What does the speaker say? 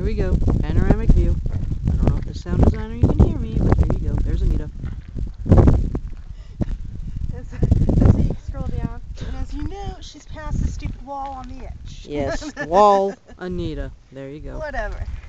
we go. Panoramic view. I don't know if the sound designer you can hear me, but there you go. There's Anita. As you scroll down, and as you know, she's past the stupid wall on the edge. Yes, wall Anita. There you go. Whatever.